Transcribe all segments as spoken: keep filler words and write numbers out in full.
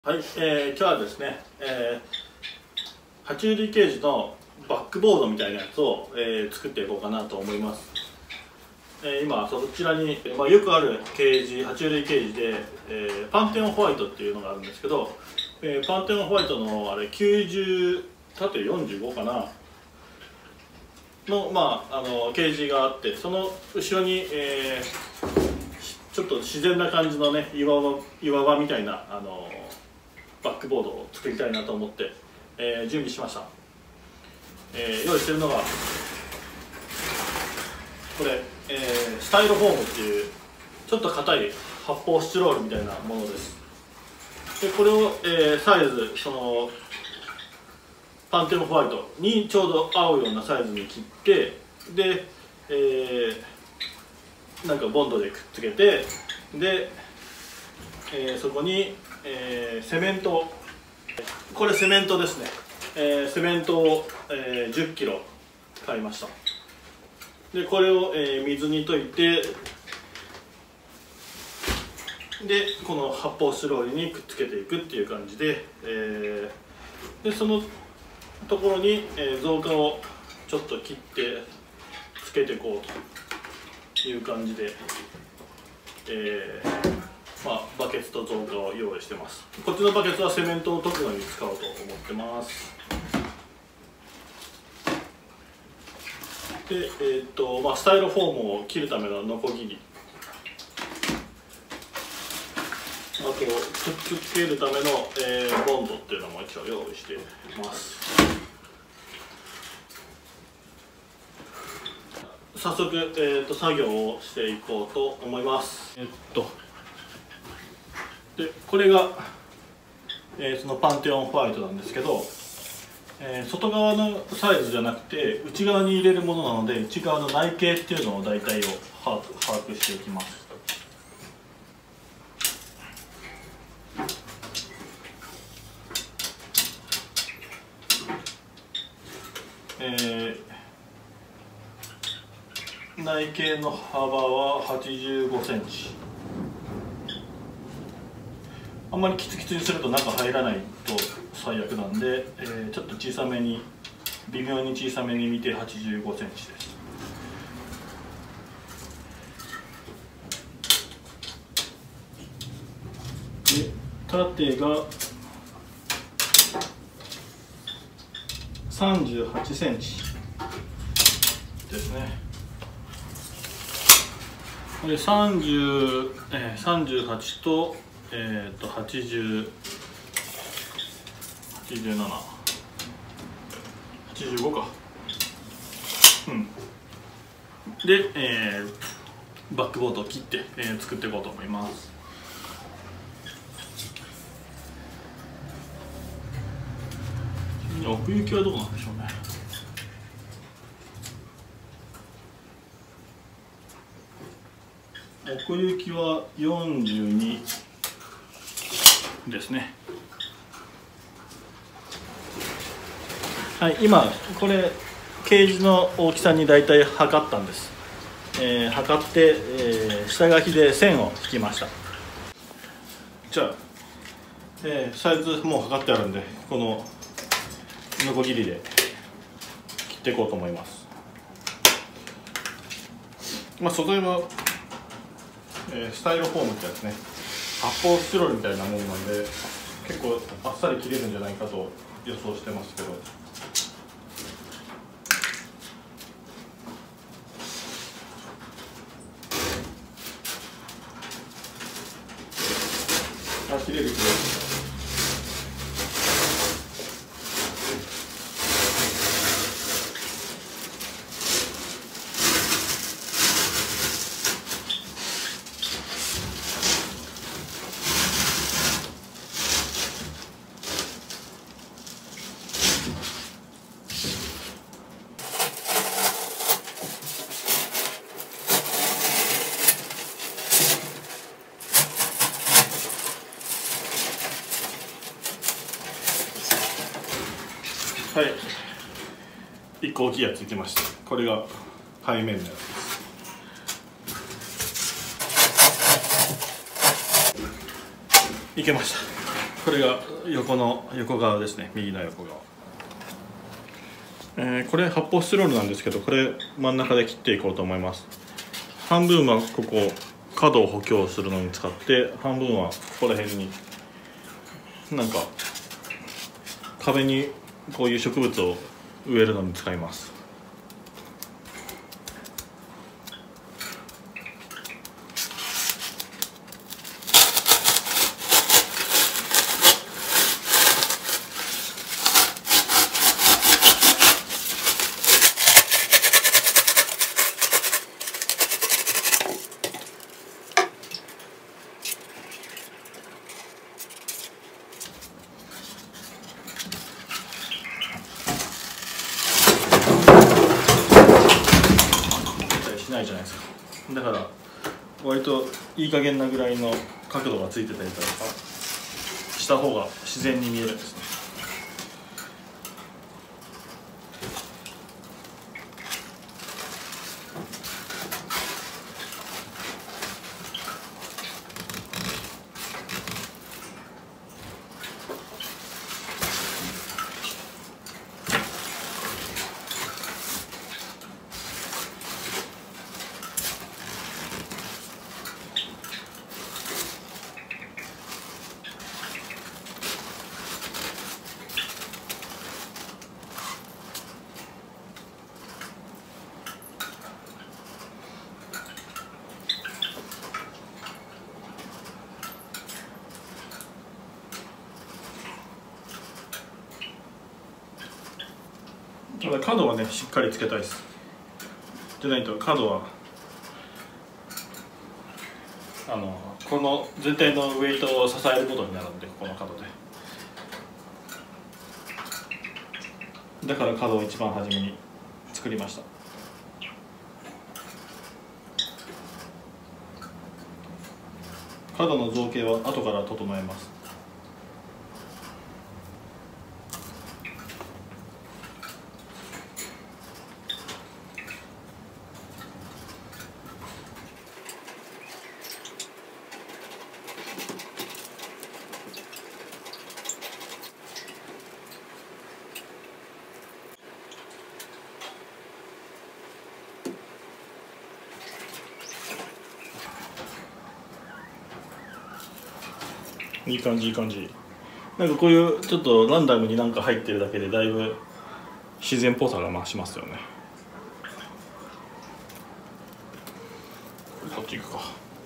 はい、えー、今日はですね、えー、爬虫類ケージのバックボードみたいなやつを、えー、作っていこうかなと思います。えー、今そちらに、まあ、よくあるケージ、爬虫類ケージで、えー、パンテオンホワイトっていうのがあるんですけど、えー、パンテオンホワイトのあれきゅうじゅう縦よんじゅうごかなの、まあ、あのケージがあって、その後ろに、えー、ちょっと自然な感じのね岩場、岩場みたいなあのバックボードを作りたいなと思って、えー、準備しました。えー、用意してるのがこれ、えー、スタイロフォームっていうちょっと硬い発泡スチロールみたいなものです。でこれを、えー、サイズそのパンテオンホワイトにちょうど合うようなサイズに切って、で、えー、なんかボンドでくっつけて、で、えー、そこにえー、セメント、これセメントですね、えー、セメントを、えー、じゅっキロ買いました。でこれを、えー、水に溶いて、でこの発泡スチロールにくっつけていくっていう感じで、えー、でそのところに、えー、造花をちょっと切ってつけていこうという感じで、えーまあ、バケツと造花を用意してます。こっちのバケツはセメントを溶くのに使おうと思ってます。で、えーっとまあ、スタイロフォームを切るためのノコギリ、あとくっつけるための、えー、ボンドっていうのも一応用意してます。早速、えーっと作業をしていこうと思います。えーっとでこれが、えー、そのパンテオンホワイトなんですけど、えー、外側のサイズじゃなくて内側に入れるものなので、内側の内径っていうのを大体を把握、把握していきます。えー、内径の幅ははちじゅうごセンチ。あんまりキツキツにすると中入らないと最悪なんで、えー、ちょっと小さめに、微妙に小さめに見てはちじゅうごセンチです。で縦がさんじゅうはちセンチですね。これさんじゅう、えー、さんじゅうはちとえー、とはちじゅう、はちじゅうなな、はちじゅうごか、うんで、えー、バックボードを切って、えー、作っていこうと思います。奥行きはどうなんでしょうね。奥行きはよんじゅうにですね。はい、今これケージの大きさにだいたい測ったんです。えー、測って、えー、下書きで線を引きました。じゃあ、えー、サイズもう測ってあるんで、このノコギリで切っていこうと思います。まあ素材は、えー、スタイロフォームってやつね、発泡スチロールみたいなものなんで結構あっさり切れるんじゃないかと予想してますけど、あ、切れる切れる。はい、いっこ大きいやついきました。これが背面のやつです。いけました。 これが横の横側ですね、右の横側。えー、これ発泡スチロールなんですけど、これ真ん中で切っていこうと思います。半分はここ角を補強するのに使って、半分はここら辺になんか壁にこういう植物を植えるのに使います。ないじゃないですか。だから割といい加減なぐらいの角度がついてたりとかした方が自然に見えるんですね。ただ角はねしっかりつけたいです。でないと角はあのこの全体のウエイトを支えることになるんで、ここの角で。だから角を一番初めに作りました。角の造形は後から整えます。いい感じいい感じ。なんかこういうちょっとランダムになんか入ってるだけでだいぶ自然っぽさが増しますよね。こっち行くか。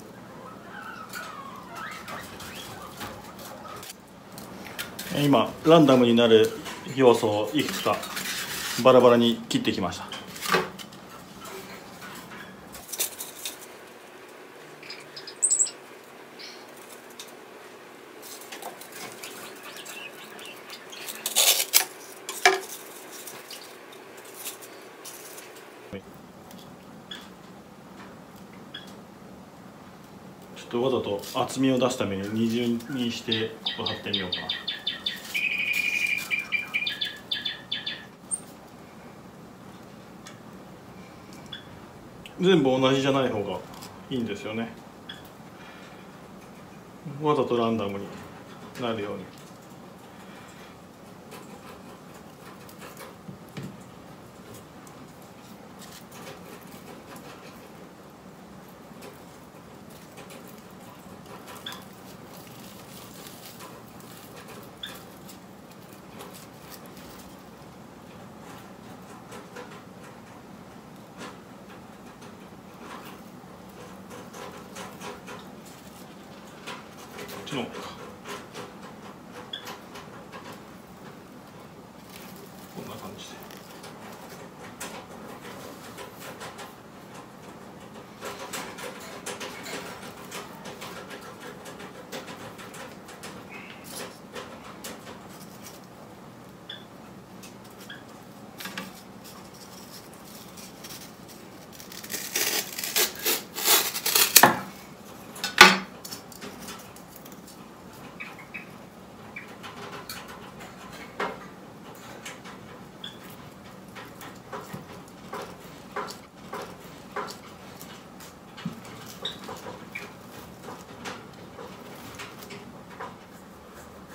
今ランダムになる要素をいくつかバラバラに切ってきました。ちょっとわざと厚みを出すために二重にしてここ貼ってみようかな。全部同じじゃない方がいいんですよね。わざとランダムになるように。こっちの方か。こんな感じで。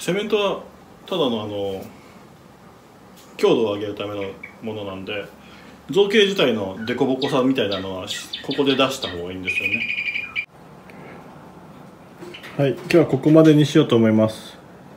セメントはただのあの強度を上げるためのものなんで、造形自体の凸凹さみたいなのはここで出した方がいいんですよね。はい、今日はここまでにしようと思います。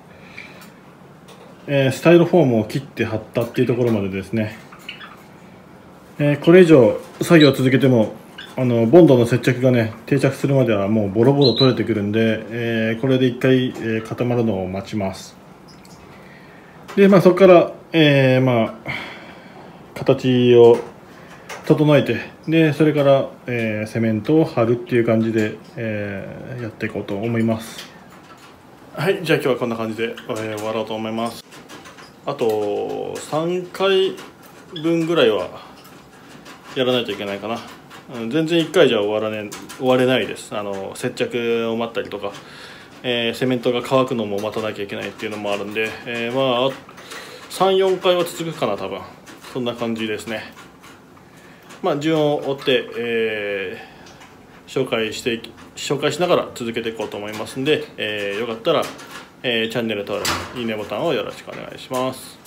えー、スタイロフォームを切って貼ったっていうところまでですね。えー、これ以上作業を続けてもあのボンドの接着がね定着するまではもうボロボロ取れてくるんで、えー、これで一回、えー、固まるのを待ちます。でまあそこから、えー、まあ形を整えて、でそれから、えー、セメントを貼るっていう感じで、えー、やっていこうと思います。はい、じゃあ今日はこんな感じで、えー、終わろうと思います。あとさんかいぶんぐらいはやらないといけないかな。全然いっかいじゃ終わらね終われないです。あの接着を待ったりとか、えー、セメントが乾くのも待たなきゃいけないっていうのもあるんで、えー、まあさんよんかいは続くかな、多分そんな感じですね。まあ順を追って、えー、紹介して紹介しながら続けていこうと思いますんで、えー、よかったら、えー、チャンネル登録、いいねボタンをよろしくお願いします。